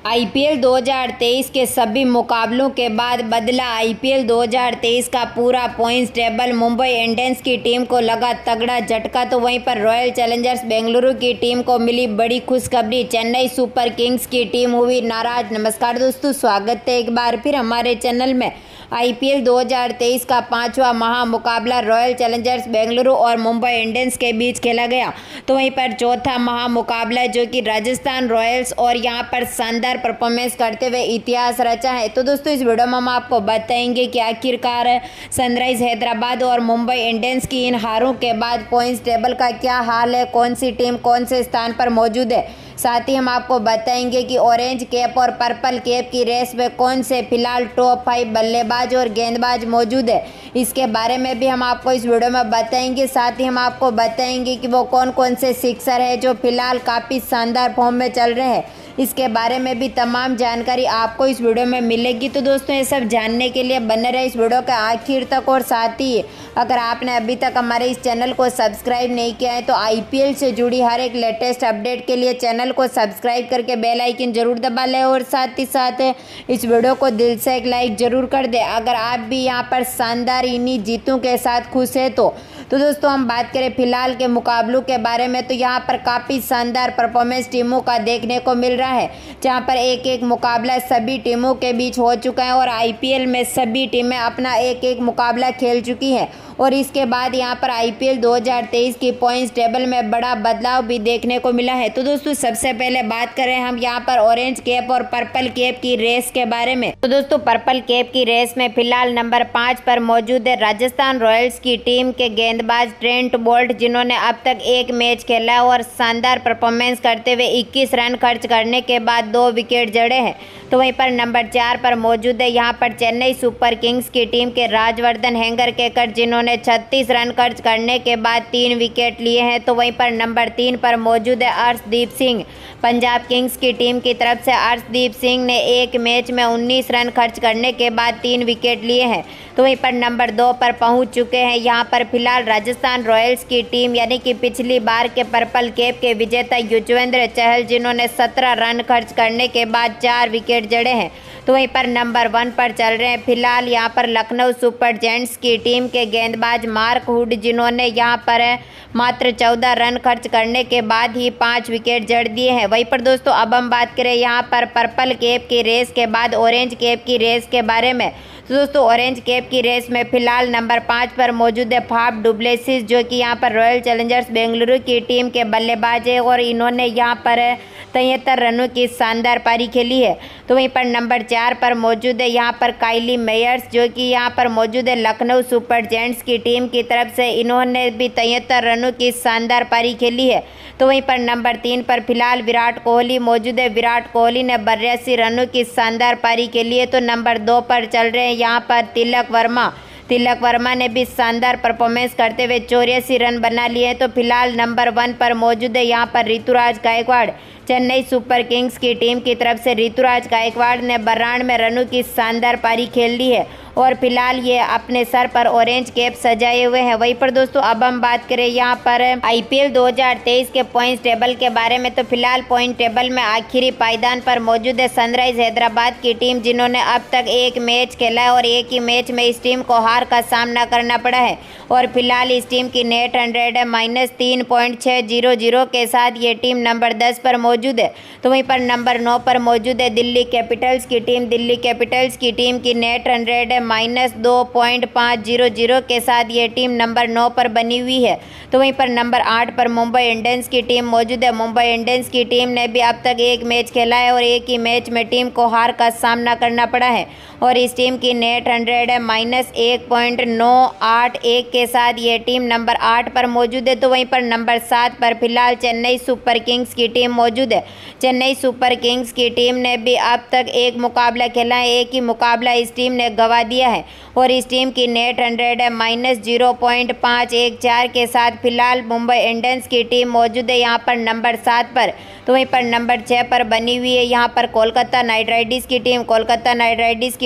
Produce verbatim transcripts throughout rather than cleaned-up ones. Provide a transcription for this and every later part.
IPL दो हज़ार तेईस के सभी मुकाबलों के बाद बदला आईपीएल दो हज़ार तेईस का पूरा पॉइंट्स टेबल। मुंबई इंडियंस की टीम को लगा तगड़ा झटका, तो वहीं पर रॉयल चैलेंजर्स बेंगलुरु की टीम को मिली बड़ी खुशखबरी। चेन्नई सुपर किंग्स की टीम हुई नाराज। नमस्कार दोस्तों, स्वागत है एक बार फिर हमारे चैनल में। आईपीएल दो हज़ार तेईस का पांचवा महामुकाबला रॉयल चैलेंजर्स बेंगलुरु और मुंबई इंडियंस के बीच खेला गया, तो वहीं पर चौथा महामुकाबला जो कि राजस्थान रॉयल्स और यहां पर शानदार परफॉर्मेंस करते हुए इतिहास रचा है। तो दोस्तों इस वीडियो में हम आपको बताएंगे कि आखिरकार सनराइज हैदराबाद और मुंबई इंडियंस की इन हारों के बाद पॉइंट्स टेबल का क्या हाल है, कौन सी टीम कौन से स्थान पर मौजूद है। साथ ही हम आपको बताएंगे कि ऑरेंज कैप और पर्पल कैप की रेस में कौन से फिलहाल टॉप फाइव बल्लेबाज और गेंदबाज मौजूद है, इसके बारे में भी हम आपको इस वीडियो में बताएंगे। साथ ही हम आपको बताएंगे कि वो कौन कौन से सिक्सर है जो फिलहाल काफ़ी शानदार फॉर्म में चल रहे हैं, इसके बारे में भी तमाम जानकारी आपको इस वीडियो में मिलेगी। तो दोस्तों ये सब जानने के लिए बने रहे इस वीडियो के आखिर तक। और साथ ही अगर आपने अभी तक हमारे इस चैनल को सब्सक्राइब नहीं किया है तो आईपीएल से जुड़ी हर एक लेटेस्ट अपडेट के लिए चैनल को सब्सक्राइब करके बेल आइकन जरूर दबा लें और साथ ही साथ इस वीडियो को दिल से एक लाइक जरूर कर दें अगर आप भी यहाँ पर शानदार इन्हीं जीतों के साथ खुश है तो। तो दोस्तों हम बात करें फिलहाल के मुकाबलों के बारे में, तो यहाँ पर काफ़ी शानदार परफॉर्मेंस टीमों का देखने को मिल रहा है, जहाँ पर एक एक मुकाबला सभी टीमों के बीच हो चुका है और आईपीएल में सभी टीमें अपना एक एक मुकाबला खेल चुकी हैं। और इसके बाद यहाँ पर आईपीएल दो हज़ार तेईस की पॉइंट्स टेबल में बड़ा बदलाव भी देखने को मिला है। तो दोस्तों सबसे पहले बात करें हम यहाँ पर ऑरेंज कैप और पर्पल कैप की रेस के बारे में। तो दोस्तों पर्पल कैप की रेस में फिलहाल नंबर पाँच पर मौजूद है राजस्थान रॉयल्स की टीम के गेंदबाज ट्रेंट बोल्ट, जिन्होंने अब तक एक मैच खेला और शानदार परफॉर्मेंस करते हुए इक्कीस रन खर्च करने के बाद दो विकेट जड़े हैं। तो वहीं पर नंबर चार पर मौजूद है यहाँ पर चेन्नई सुपर किंग्स की टीम के राजवर्धन हेंगरकेकर, जिन्होंने छत्तीस रन खर्च करने के बाद तीन विकेट लिए हैं। तो वहीं पर नंबर तीन पर मौजूद है अर्शदीप सिंह, पंजाब किंग्स की टीम की तरफ से अर्शदीप सिंह ने एक मैच में उन्नीस रन खर्च करने के बाद तीन विकेट लिए हैं। तो वहीं पर नंबर दो पर पहुंच चुके हैं यहाँ पर फिलहाल राजस्थान रॉयल्स की टीम, यानी कि पिछली बार के पर्पल कैप के विजेता युजवेंद्र चहल, जिन्होंने सत्रह रन खर्च करने के बाद चार विकेट जड़े हैं। तो वहीं पर नंबर वन पर चल रहे हैं फिलहाल यहाँ पर लखनऊ सुपर जायंट्स की टीम के गेंदबाज मार्क हुड, जिन्होंने यहाँ पर मात्र चौदह रन खर्च करने के बाद ही पाँच विकेट जड़ दिए हैं। वहीं पर दोस्तों अब हम बात करें यहाँ पर पर्पल कैप की रेस के बाद ऑरेंज कैप की रेस के बारे में। तो दोस्तों ऑरेंज कैप की रेस में फिलहाल नंबर पाँच पर मौजूद है फाफ डुप्लेसिस, जो कि यहाँ पर रॉयल चैलेंजर्स बेंगलुरु की टीम के बल्लेबाज है और इन्होंने यहाँ पर तिहत्तर रनों की शानदार पारी खेली है। तो वहीं पर नंबर चार पर मौजूद है यहाँ पर काइली मेयर्स, जो कि यहाँ पर मौजूद है लखनऊ सुपर जायंट्स की टीम की तरफ से, इन्होंने भी तिहत्तर रनों की शानदार पारी खेली है। तो वहीं पर नंबर तीन पर फिलहाल विराट कोहली मौजूद है। विराट कोहली ने बयासी रनों की शानदार पारी खेली है। तो नंबर दो पर चल रहे हैं यहाँ पर तिलक वर्मा, तिलक वर्मा ने भी शानदार परफॉर्मेंस करते हुए चौरासी रन बना लिए हैं। तो फिलहाल नंबर वन पर मौजूद है यहाँ पर ऋतुराज गायकवाड़, चेन्नई सुपर किंग्स की टीम की तरफ से ऋतुराज गायकवाड़ ने बानवे रनों की शानदार पारी खेल ली है और फिलहाल ये अपने सर पर ऑरेंज कैप सजाए हुए हैं। वहीं पर दोस्तों अब हम बात करें यहाँ पर आईपीएल दो हज़ार तेईस के पॉइंट्स टेबल के बारे में, तो फिलहाल पॉइंट टेबल में आखिरी पायदान पर मौजूद है सनराइज हैदराबाद की टीम, जिन्होंने अब तक एक मैच खेला है और एक ही मैच में इस टीम को हार का सामना करना पड़ा है और फिलहाल इस टीम की नेट रन रेट है माइनस तीन पॉइंट छः जीरो जीरो के साथ ये टीम नंबर दस पर मौजूद है। तो वहीं पर नंबर नौ पर मौजूद है दिल्ली कैपिटल्स की टीम। दिल्ली कैपिटल्स की टीम की नेट रन रेट है माइनस दो पॉइंट पाँच जीरो जीरो के साथ ये टीम नंबर नौ पर बनी हुई है। तो वहीं पर नंबर आठ पर मुंबई इंडियंस की टीम मौजूद है। मुंबई इंडियंस की टीम ने भी अब तक एक मैच खेला है और एक ही मैच में टीम को हार का सामना करना पड़ा है और इस टीम की नेट रन रेट है माइनस एक पॉइंट नौ आठ एक के साथ ये टीम नंबर आठ पर मौजूद है। तो वहीं पर नंबर सात पर फिलहाल चेन्नई सुपर किंग्स की टीम मौजूद है। चेन्नई सुपर किंग्स की टीम ने भी अब तक एक मुकाबला खेला है, एक ही मुकाबला इस टीम ने गंवा दिया है और इस टीम की नेट रन रेट है माइनस जीरो पॉइंट पाँच एक चार के साथ फिलहाल मुंबई इंडियंस की टीम मौजूद है यहाँ पर नंबर सात पर। तो वहीं पर नंबर छः पर बनी हुई है यहाँ पर कोलकाता नाइट राइडर्स की टीम। कोलकाता नाइट राइडर्स की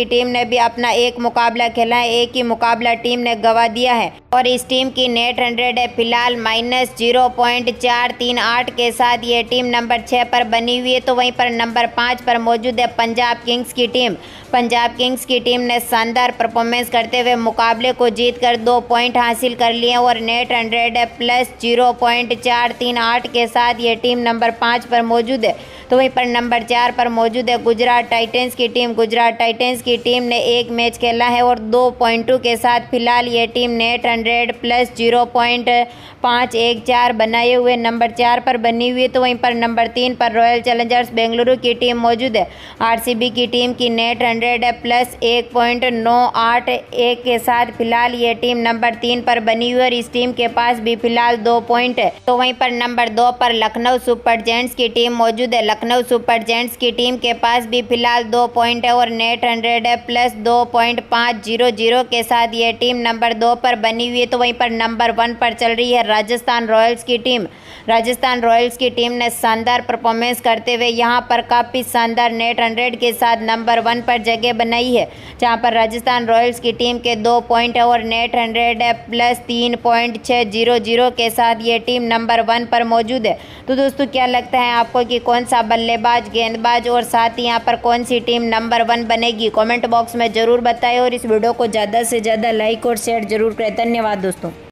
की टीम ने भी अपना एक मुकाबला खेला है, एक ही मुकाबला टीम ने गंवा दिया है और इस टीम की नेट रन रेट है फिलहाल माइनस जीरो पॉइंट चार तीन आठ के साथ ये टीम नंबर छः पर बनी हुई है। तो वहीं पर नंबर पाँच पर मौजूद है पंजाब किंग्स की टीम। पंजाब किंग्स की टीम ने शानदार परफॉर्मेंस करते हुए मुकाबले को जीतकर दो पॉइंट हासिल कर लिए और नेट रन रेट है प्लस जीरो पॉइंट चार तीन आठ के साथ ये टीम नंबर पाँच पर मौजूद है। तो वहीं पर नंबर चार पर मौजूद है गुजरात टाइटंस की टीम। गुजरात टाइटंस की टीम ने एक मैच खेला है और दो पॉइंटों के साथ फिलहाल ये team net run rate plus zero point पाँच एक चार बनाए हुए नंबर चार पर बनी हुई है। तो वहीं पर नंबर तीन पर रॉयल चैलेंजर्स बेंगलुरु की टीम मौजूद है। आरसीबी की टीम की नेट रन रेट है प्लस एक पॉइंट नौ आठ एक के साथ फिलहाल ये टीम नंबर तीन पर बनी हुई है और इस टीम के पास भी फिलहाल दो पॉइंट है। तो वहीं पर नंबर दो पर लखनऊ सुपर जायंट्स की टीम मौजूद है। लखनऊ सुपर जायंट्स की टीम के पास भी फिलहाल दो पॉइंट है और नेट रन रेट है प्लस दो पॉइंट पाँच जीरो जीरो के साथ ये टीम नंबर दो पर बनी हुई है। तो वहीं पर नंबर वन पर चल रही है राजस्थान रॉयल्स की टीम। राजस्थान रॉयल्स की टीम ने शानदार परफॉर्मेंस करते हुए यहाँ पर काफ़ी शानदार नेट रन रेट के साथ नंबर वन पर जगह बनाई है, जहाँ पर राजस्थान रॉयल्स की टीम के दो पॉइंट है और नेट रन रेट है प्लस तीन पॉइंट छः जीरो जीरो के साथ ये टीम नंबर वन पर मौजूद है। तो दोस्तों क्या लगता है आपको कि कौन सा बल्लेबाज, गेंदबाज और साथ ही यहाँ पर कौन सी टीम नंबर वन बनेगी? कमेंट बॉक्स में ज़रूर बताएं और इस वीडियो को ज़्यादा से ज़्यादा लाइक और शेयर जरूर करें। धन्यवाद दोस्तों।